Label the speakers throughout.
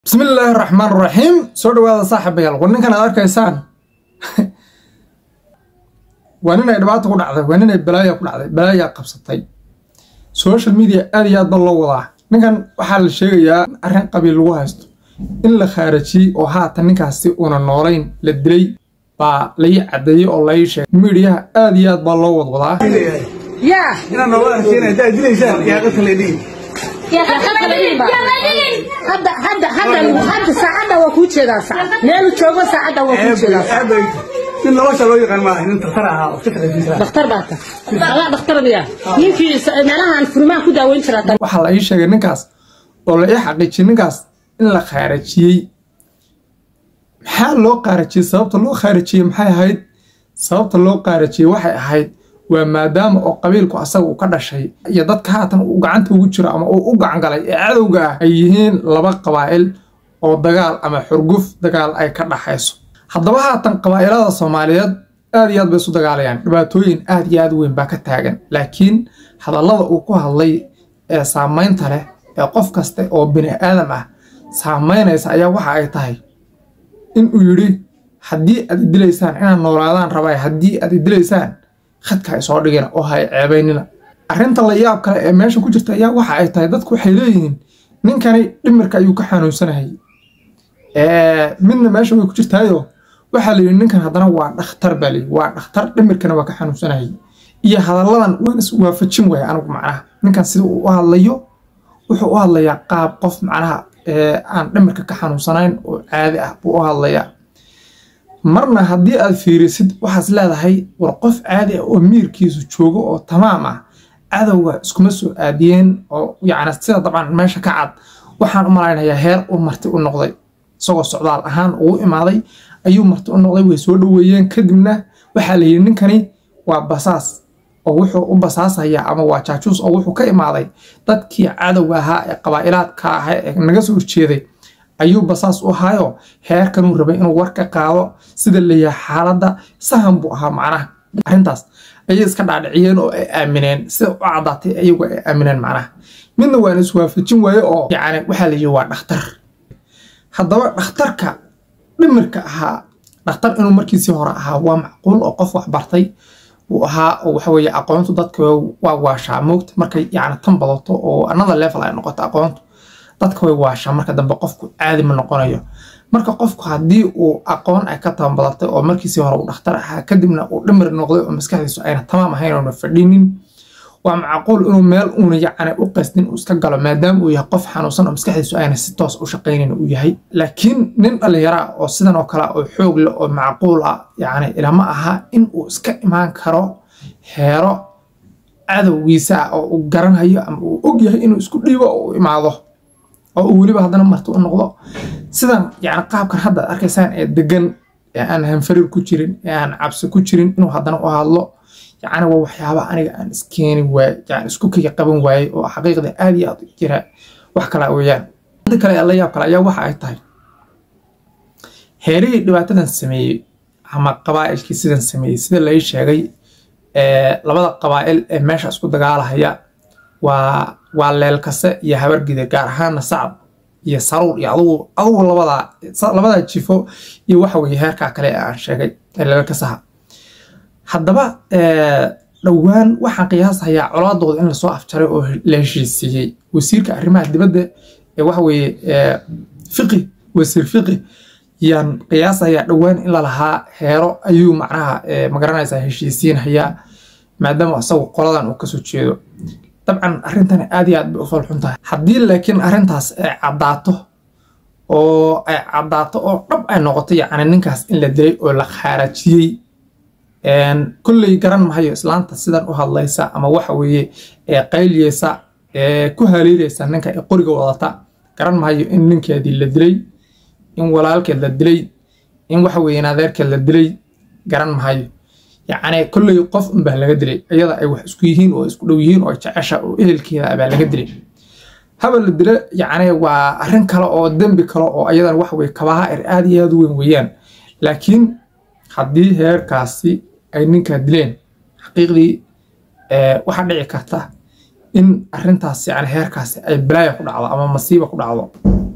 Speaker 1: بسم الله الرحمن الرحيم سو dhawaada saaxiibayaal ninkan aad arkaysaan waa nin ay dhibaato ku dhacday waa nin ay balaaya qabsatay social media aad iyo aad loo wadaa ninkan waxa la sheegayaa arrin qabiil lagu haysto in la khaarajiyay oo haatan ninkaasi una noolayn la dilay baa la cadeeyay oo la sheegay media aad iyo aad loo wadaa
Speaker 2: ina noolaa sheegay daa dilaysaa yaa qadka leedii
Speaker 3: يا هذا ساعة وكوتشي ساعة نيلو تشوفه ساعة وكوتشي
Speaker 2: إن الله شلون يقال ما إن تختارها
Speaker 3: بختار باتا لا بختار بيا يمكن معناها الفرمان كده وين شرطة
Speaker 1: waxaa la ii sheegay ninkaas oo la ii xaqiijiyay ninkaas in la khaarajiyay maxaa loo khaarajiyay sababta loo khaarajiyay maxay ahayd sababta loo khaarajiyay waxay ahayd waa maadaama oo qabiilku asaga uu ka dhashay iyo dadka haatan uu gacanta ugu jiro ama uu u gacan galay ee cadowga ah ay yihiin laba qabaa'il oo dagaal ama xurguf dagaal ay ka dhaxayso haddaba haatan qabaa'ilada Soomaaliyeed aad iyo aad bay isu dagaalayaan dhibaatooyin aad iyo aad weyn baa ka taagan laakiin hadallada uu ku hadlay ee saameynta leh ee qof kasta oo bini aadam ah saameynaysa ayaa waxa ay tahay in uu yiri haddii aad dilaysaan inaan noolaadaan rabay haddii aad dilaysaan khadka ay soo dhigeen oo hay ceebaynina arrinta la yaab kale ee meesha ku jirta ayaa waxa ay tahay dadku waxay leeyihiin ninkani dhimirka ayuu ka xanuunsanahay midna meesha way ku jirtaayo waxa la yiri ninkan haddana waa dhakhtar bali waa dhakhtar dhimirkana waa ka xanuunsanahay iyo hadalladan waan is waafajin way anigu macnaha ninkan sida uu u hadlayo wuxuu u hadlayaa qaab qof macnaha aan dhimirka ka xanuunsanayn oo caadi ah buu u hadlayaa marna haddii aad fiirisid waxaas leedahay war qof caadi ah oo miirkiisu joogo oo tamaam ah cadowga iskuma soo aadiyeen oo yacni sida dabcan meesha ka cad waxaan u malaynayaa heer uu marti u noqday isagoo socdaal ahaan uu imaaday ayuu marti u noqday way soo dhaweeyeen kadibna waxaa la yiri ninkani waa basaas oo wuxuu u basaasayaa ama waa jaajuus oo wuxuu ka imaaday dadkii cadowga ahaa ee qabaa'ilaadka ahaa ee naga soo horjeeday ayuu basaas u hayo heerkan uu rabay inuu war ka qaado sida leeyahay xaaladda sahan buu ahaa macnaha arrintaas ayay iska dhaadhiciyeen oo ay aamineen sida u cadaatay ayagu ay aamineen macnaha midna waan is waafajin waaye oo yacni waxaa la yiri waa dhakhtar haddaba dhakhtarka dhimirka ahaa dhakhtar inuu markiisii hore ahaa waa macquul oo qof wax bartay uu ahaa oo waxa weeye aqoontu dadka waa waashaa moogta markay yacni tan badato oo another level ay noqoto aqoontu dadka way waashaa marka dambe qofku caadi ma noqonayo marka qofku haddii uu aqoon ay ka tabanbadatay oo markiisii hore uu dhakhtar ahaa kadibna uu dhimir noqday oo maskaxdiisu ayna tamaam ahayn oo fadhinin waa macquul inuu meel uuna yacni u qasdin uu iska galo maadaama uu yahay qof xanuunsan oo maskaxdiisu ayna si toos u shaqaynin uu yahay laakiin nin dhalinyaro oo sidan oo kale oo xoog leh oo macquul ah yacni ilama aha in uu iska imaan karo heero cadowgiisa oo uu garanayo ama uu og yahay inuu isku dhiibo oo u imaado oo uu weliba haddana marti u noqdo sidan yacni qaabkan hadda arkaysaan ee degan ee aan hanfariir ku jirin ee aan cabsi ku jirin inuu haddana u hadlo yacni waa waxyaaba aniga aan iskeeni waay yacni isku kaya qaban waayey oo xaqiiqda aad iyo aad jira wax kale weeyaan inta kale la yaab kale ayaa waxa ay tahay heerihii dhibaatadan sameeyey ama qabaa'ilkii sidan sameeyey sida la ii sheegay labada qabaa'il ee meesha isku dagaalahaya waa leelkase iyo habargida gaar ahaana sacab iyo saruur iyo adugu labada jifo iyo waxa weeye heerka kale ee aan sheegay ee leelkasaha haddaba dhowaan waxaan qiyaasayaa colaadooda in lasoo afjaray oo la heshiisiiyey wasiirka arrimaha dibadda ee waxa weeye wasiir fiqi yaan qiyaasayaa dhowaan in lalahaa heero ayuu macnaha magaranaysaa heshiisiinhayaa maadaama isagu qoladan uu kasoo jeedo dabcan arrintan aad iyo aad bay u falxun tahay haddii laakiin arrintaas ay caddaato oo dhab ay noqoto yacni ninkaas in la dilay oo la khaarajiyey kulley garan mahayo islaanta sidan u hadlaysa ama waxa weeye ee qayliyeysa ee ku haliilaysa ninka ee qoriga wadata garan mahayo in ninkeedii la dilay in walaalkeed la dilay in waxa weeye adeerkeed la dilay garan mahayo yacni kulley qof unbaa laga dilay iyada ay wax isku yihiin oo isku dhow yihiin oo jecesha oo ehelkeeda abaa laga dilay habal la dila yacni waa arrin kale oo dembi kale oo ayadan wax weeye kabaha aad iyo aad u weyn weeyaan laakiin haddii heerkaasi ay ninka dileen xaqiiqdii waxa dhici karta in arrintaas yacni heerkaasi ay balaaya ku dhacdo ama masiiba ku dhacdo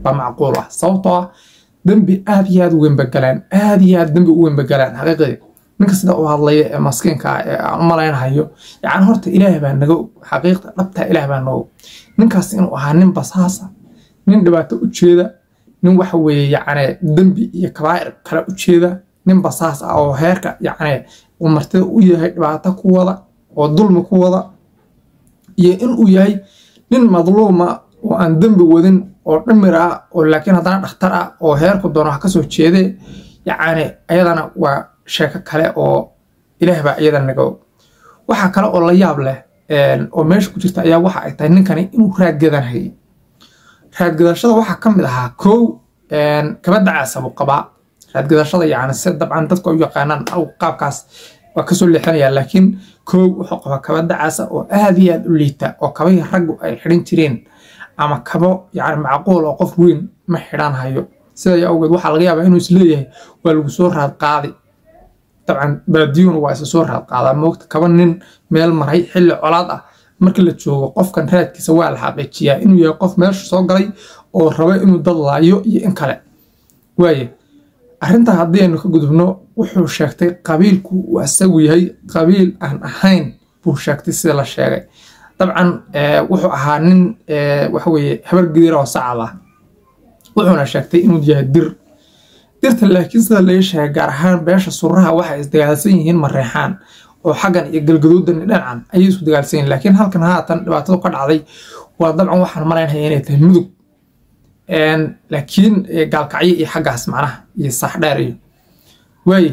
Speaker 1: baa macquul ah sababtoo ah dambi aad iyo aad u weyn bagalaan aad iyo aad dambi u weyn bagalaan xaqiiqdii ninka sida uu hadlaya ee maskiinka ee aan malaynayo yacni horta ilaahay baa naga xaqiiqda dhabta ilaahay baa naga ninkaas inuu ahaa nin basaasa nin dhibaato u jeeda nin waxa weeye yacni dambi iyo kabaa'ir kala u jeeda nin basaas ah oo heerka yacni uu martida u yahay dhibaato ku wada oo dulmi ku wada iyo in uu yahay nin madluuma oo aan dambi wadin oo dhamir ah oo laakiin haddana dhakhtar ah oo heerku doono ha ka soo jeedee yacni ayadana waa sheeko kale oo ilaah baa iyadana naga waxaa kale oo la yaab leh oo meesha ku jirta ayaa waxa ay tahay ninkani inuu raadgadanayay raadgadashada waxaa ka mid ahaa kow kabadda caasab uu qabaa raadgadashada yacni si dabcan dadku u yaqaanaan qaabkaas waa kasoo leexanaya laakiin kow wuxuu qabaa kabadda caasa oo aad iyo aad u liita oo kabahii raggu ay xidhan jireen ama kabo yacni macquul oo qof weyn ma xidhan hayo sidaa awgeed waxaa laga yaabaa inuu isleeyahay waa lagu soo raad qaadi dabcan baadiyuuna waa isa soo raad qaadaa moogta kaba nin meel maray xilli colaad ah marka la joogo qofkan raadkiisa waa la xaqiijiyaa inuu yahay qof meesha soo galay oo raba inuu dad laayo iyo in kale waaye arrintaa haddii aynu ka gudubno wuxuu sheegtay qabiilku uu asagu yahay qabiil aan ahayn buu sheegtay sida la sheegay dabcan wuxuu ahaa nin waxa weeye habar gidir oo sacad ah wuxuuna sheegtay inuu yahay dirta laakiin sida laga sheegay gaar ahaan beesha suraha waxay isdagaalsan yihiin mareexaan oo xaggan iyo galgaduudan dhinacan ayay isku dagaalsan yihiin laakiin halkan haatan dhibaatadu ka dhacday waa dabcan waxaan malaynayaa inay tahay mudug laakiin gaalkacyo iyo xaggaas macnaha iyo saaxdheer iyo waaye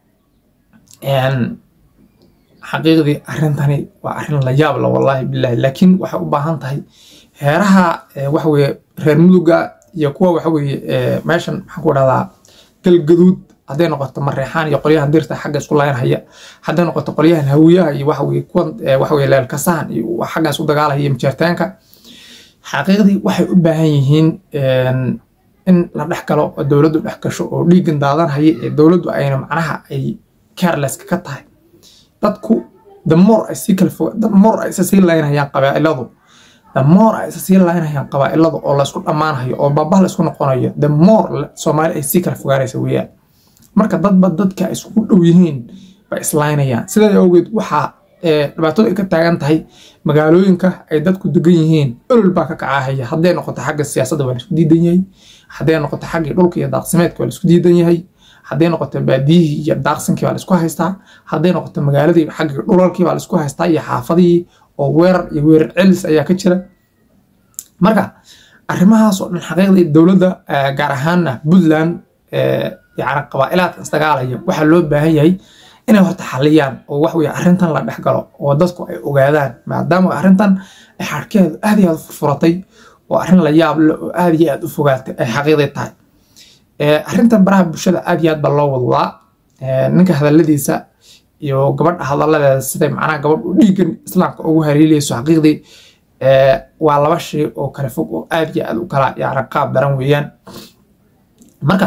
Speaker 1: xaqiiqdii arrintani waa arrin la yaab la wallaahi bilaahi laakiin waxay u baahan tahay heeraha waxa weeye reer muduga iyo kuwa waxa weeye meeshan maxaan ku dhahdaa galgaduud hadday noqoto mareexaan iyo qolyahan dirta xagga isku laynhaya hadday noqoto qolyahan hawiyaha iyo waxa weeye kuwan waxa weeye leelkasahan iyo xaggaas u dagaalaya iyo majeertaanka xaqiiqdii waxay u baahan yihiin in la dhex galo oo dowladdu dhex gasho oo dhiigan daadanhaya ee dowladdu ayna macnaha ay carelesska ka tahay dadku damoor ay sii kala fog damoor ay isa sii laynayaan qabaa'iladu damoor ay isa sii laynayaan qabaa'iladu oo la isku dhammaanayo oo baabah la isku noqonayo damoor Soomaali ay sii kala fogaanaysa weeyaan marka dadba dadka ay isku dhow yihiin bay islaynayaan sidaa awgeed waxaa dhibaatadu ay ka taagan tahay magaalooyinka ay dadku degan yihiin olol baa ka kacahaya hadday noqoto xagga siyaasadda waa la isku diidan yahay hadday noqoto xagga dhulka iyo daaqsimeedka waa la isku diidan yahay hadday noqoto baadiyihii iyo daaqsinkii baa la isku haystaa hadday noqoto magaaladii xagga dhulalkii baa la isku haystaa iyo xaafadihii oo weerar iyo weerar celis ayaa ka jira marka arrimahaas oo dhan xaqiiqdii dowladda gaar ahaanna Puntland yacni qabaa'ilaadka isdagaalaya waxaa loo baahan yahay inay horta xaliyaan oo wax weeye arrintan la dhex galo oo dadku ay ogaadaan maadaama arrintan ay xarkeedu aad iyo aad u furfuratay oo arrin la yaab leh oo aad iyo aad u fogaatay ay xaqiiqdii tahay arrintan baraha bulshada aad iyo aad baa loo wadwadaa ninka hadalladiisa iyo gabadha hadalladeeda siday macnaha gabadh u dhiigan islaamka ugu hariilayso xaqiiqdii waa laba shay oo kala fog oo aad iyo aad u kala yacni qaab daran weeyaan marka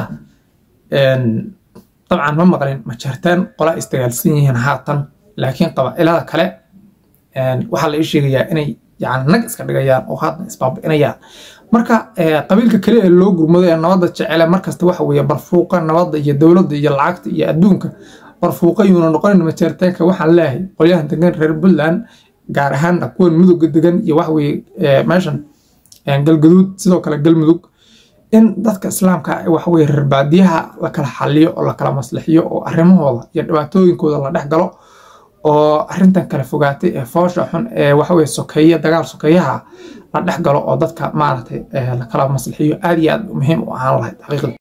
Speaker 1: dabcan ma maqlin majeertaan qola isdagaalsan yihiin haatan laakiin qabaa'ilada kale waxaa la ii sheegayaa inay yacni nag iska dhigayaan oo haatan isbaabi'inayaan marka qabiilka kale ee loo gurmado ee nabadda jecele markasta waxa weeye barfuuqa nabadda iyo dowladda iyo lacagta iyo adduunka barfuuqa yuuna noqonin majeertaanka waxaan leeyahay qolyahan degan reer Puntland gaar ahaanna kuwan mudugga degan iyo waxa weeye meeshan galgaduud sidoo kale galmudug in dadka islaamka waxa weeye reer baadiyaha la kala xaliyo oo la kala maslaxiyo oo arrimahooda iyo dhibaatooyinkooda la dhex galo oo arrintan kala fogaatay ee foosha xun ee waxa weeye sokeeye dagaal sokeeyaha la dhex galo oo dadka maaragtay la kala maslaxiyo aad iyo aad muhiim u ahaan lahayd xaqiiqda